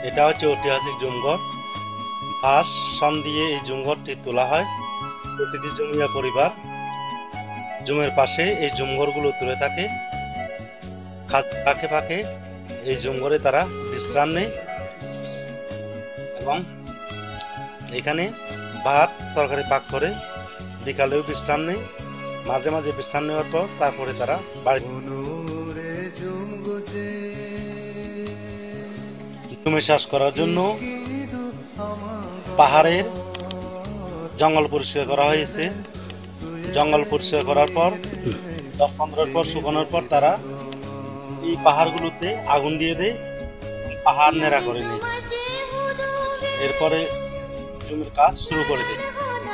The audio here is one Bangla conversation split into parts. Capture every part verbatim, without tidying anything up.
এটা হচ্ছে ঐতিহাসিক জুমঘর। বাঁশ সন দিয়ে এই জুমঘরটি তোলা হয়। প্রতিটি জমিয়া পরিবার জুমের পাশে এই জুমঘরগুলো তুলে থাকে। ফাঁকে ফাঁকে এই জুমঘরে তারা বিশ্রাম নেয় এবং এখানে ভাত তরকারি পাক করে বিকালেও বিশ্রাম নেয়। মাঝে মাঝে বিশ্রাম নেওয়ার পর তারপরে তারা বাড়ি। জমি চাষ করার জন্য পাহাড়ের জঙ্গল পরিষ্কার করা হয়েছে। জঙ্গল পরিষ্কার করার পর দশ পনেরো পর শুকানোর পর তারা এই পাহাড়গুলোতে আগুন দিয়ে দেয়, পাহাড় নেড়া করে নেয়। এরপরে জমির কাজ শুরু করে দেয়।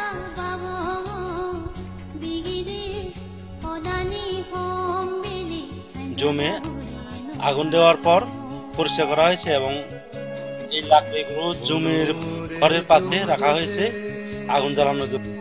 জমে আগুন দেওয়ার পর পরিষ্কার করা হয়েছে এবং এই লাকড়িগুলো জমির ঘরের পাশে রাখা হয়েছে আগুন জ্বালানোর জন্য।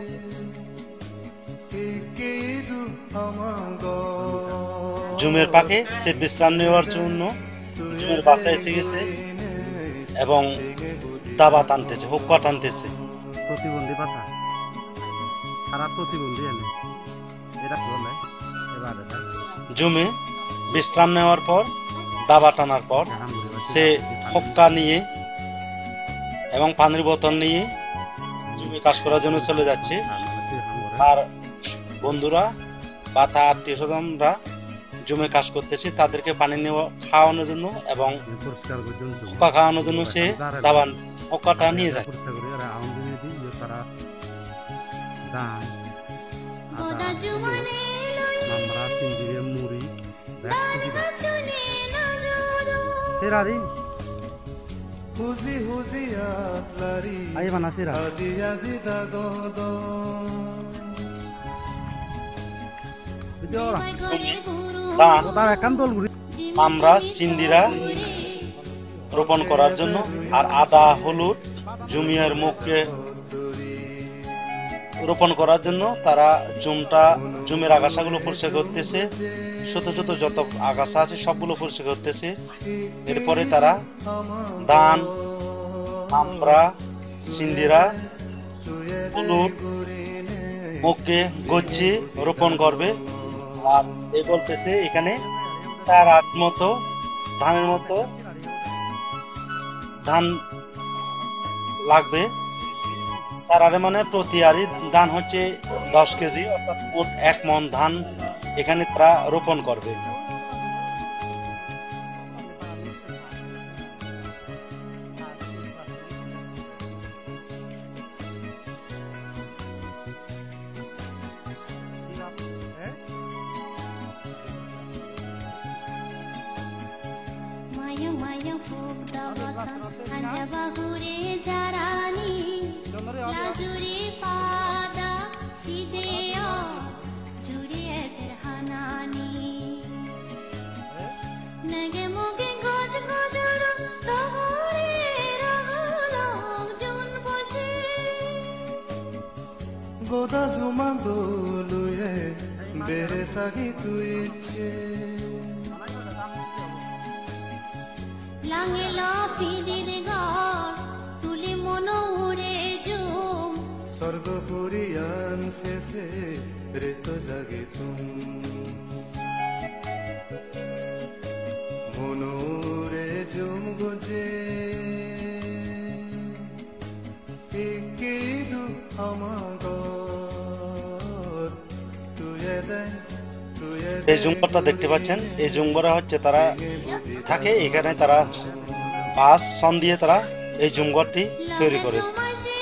জুমের পাকে সে বিশ্রাম নেওয়ার জন্য জুমের বাসায় এসে গেছে এবং দাবা টানতেছে, হুক্কা টানতেছে। প্রতিবন্ধী পাতা খারাপ প্রতিবন্ধী এনে এটা বলে এবারে জুমে বিশ্রাম নেওয়ার পর দাবা টানার পর সে হুক্কা নিয়ে এবং পানির বোতল নিয়ে জমি কাজ করার জন্য চলে যাচ্ছে। আর বন্ধুরা বা তার আত্মীয় স্বজনরা জমে কাজ করতেছে, তাদেরকে পানি নেওয়া খাওয়ানোর জন্য এবং হুক্কা খাওয়ানোর জন্য সে দাবা হুক্কাটা নিয়ে যায়। আমরা সিন্দিরা রোপণ করার জন্য আর আদা হলুদ জমিয়ার মুখকে রোপণ করার জন্য তারা জুমটা জমির আগাছাগুলো পরিষ্কার করতেছে। ছোট ছোট যত আগাছা আছে সবগুলো পরিষ্কার করতেছে। এরপরে তারা ধান, আমরা, সিন্দিরা, হলুদ মুখকে গচ্ছি রোপণ করবে। আর এ বলতেছে এখানে তার আট মতো ধানের মতো ধান লাগবে। চার আরে মানে প্রতি আরি ধান হচ্ছে দশ কেজি, অর্থাৎ মোট এক মন ধান এখানে তারা রোপণ করবে। গোদা জুমা দলুয়ে বেরে সাগি তুইছে লাঙে লাফিদের ঘর তুলি মনো উড়ে জুম স্বর্গপুরিয়ান শেষে রেত জাগে তুম মনোরে জুম গজে ইকিদু আমাগ এই জুমঘরটা দেখতে পাচ্ছেন, এই জুমঘরে হচ্ছে তারা থাকে। এখানে তারা বাঁশ সন দিয়ে তারা এই জুমঘরটি তৈরি করেছে।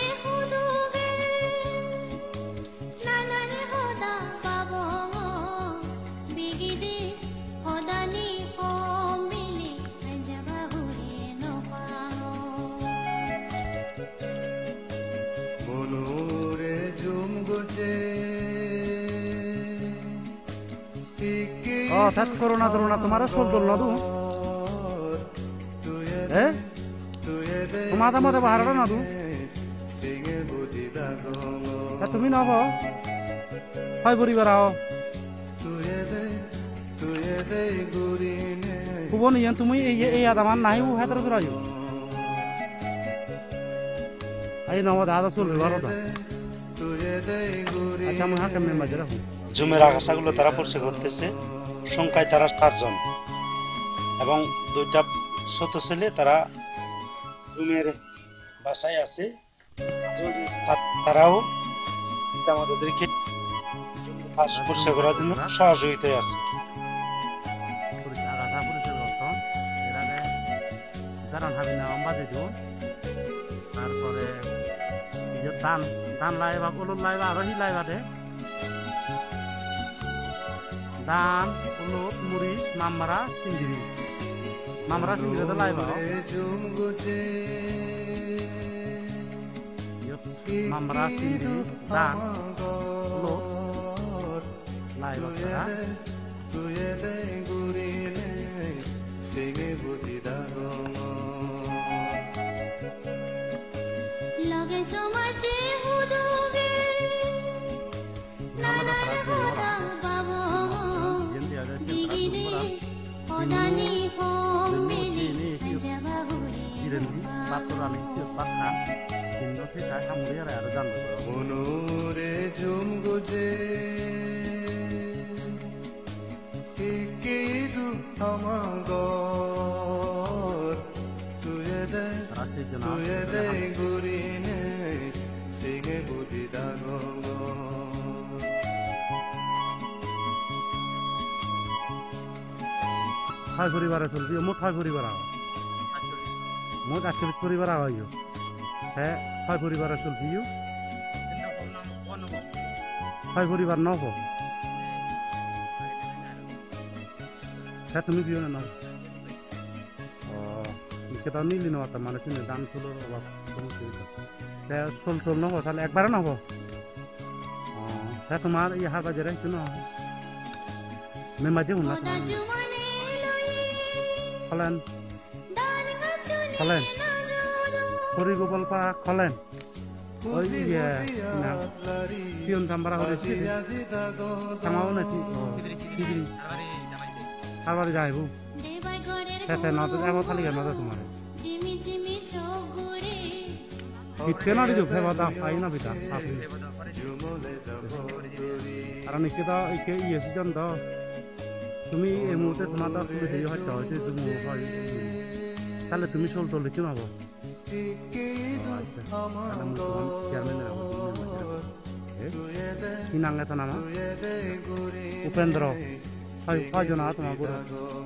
হঠাৎ করোনা করোনা তোমার চলতো না তু হ্যাঁ তোমার মতে বাহার না তু তুমি নব হয় পরিবার আও কুবন ইয়ান তুমি এই এই আদামান নাই ও হাতের ধরাইও Ayo nama dah ada sul baru dah. Acha mah hakam me majra hu. জুমের আগাছাগুলো তারা পরিষ্কার করতেছে। সংখ্যায় তারা চারজন এবং দুইটা ছোট ছেলে তারা জুমের বাসায় আছে। তারাও আমাদেরকে পরিষ্কার করার জন্য সহযোগিতায় আছে। Agasa puriskar করতাম এর আগে কারণ হাবি না অম্বা দিতো তারপরে এই যে ধান ধান লাইবা কলুর লাইবা আর হি লাইবা দে ধান কলুর মরিচ মামরা সিন্দিরি মামরা সিন্দিরি তো লাইবা মামরা সিন্দিরি ধান কলুর লাইবা তারা লগে সমাজে হুদুগে নানা কথা বাবু দিগিরে ওদানি হোমিনি জবাহুরি দিরেন্দি বাতরানি বাতখা দিন থেকে সামুরে আর আর জানবো মনোরে জুম গুজে কিদু আমাগর তুয়ে দে তুয়ে দে গুরিনে সিগে বুদি দাগো ছয় পরিবার চলছি মোট ছয় পরিবার মোট আটচল্লিশ পরিবার হয় হ্যাঁ ছয় পরিবার চলছি ছয় পরিবার নব হ্যাঁ তুমি দিও না ও কেটা নিলি না মানে তুমি দাম চুলোর অভাব হ্যাঁ চল চল নব তাহলে একবারে নব হ্যাঁ তোমার এই হার বাজারে একটু না মেমাজে উন্না খলেন খলেন হরিগোপাল পাড়া খলেন ওই ইয়ে পিয়ন চাম্বারা হয়েছে থামাও নাকি কিবিরি তারবারে যাইব হ্যাঁ হ্যাঁ নজর এমন খালি কেন নজর তোমার শীতকে না দিও ফেবা দাও পাই না বিটা কারণ একে তো একে ইয়ে সিজন তো তুমি এই মুহূর্তে তোমার তো তুমি হেৰি হচ্ছে হয়েছে তুমি হয় তাহলে তুমি চল চল লিখি নহব কি নাম এটা নাম উপেন্দ্র হয় কয়জন তোমার পুরো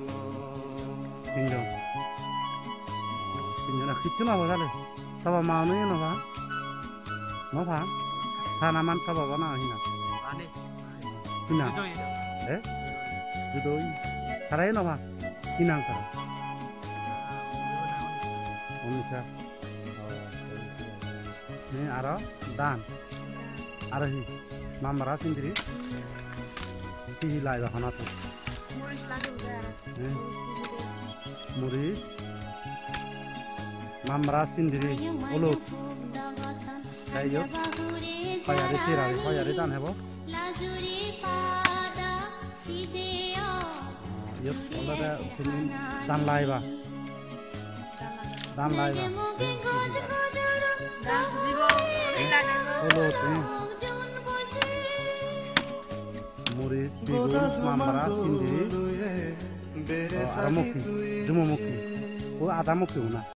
তিনজন তিনজন কিচ্ছু নহব তাহলে সবা মানুষ নভা নভা থানামান সবাব না হিনা কিনা হে দুদই সারাই নভা কিনা সারা অনিশা নে আর দান আর হি মামরা সিন্দিরি কি লাইবা খানা তো মরিচ মামরা সিন্দিরি হলুদ তাই হোক খয়ারি চিরারি খয়ারি দান হব yuk kalau ada sini dan laiba dan laiba holo tuh murid tigus mamara sendiri ada muki cuma muki oh ada muki una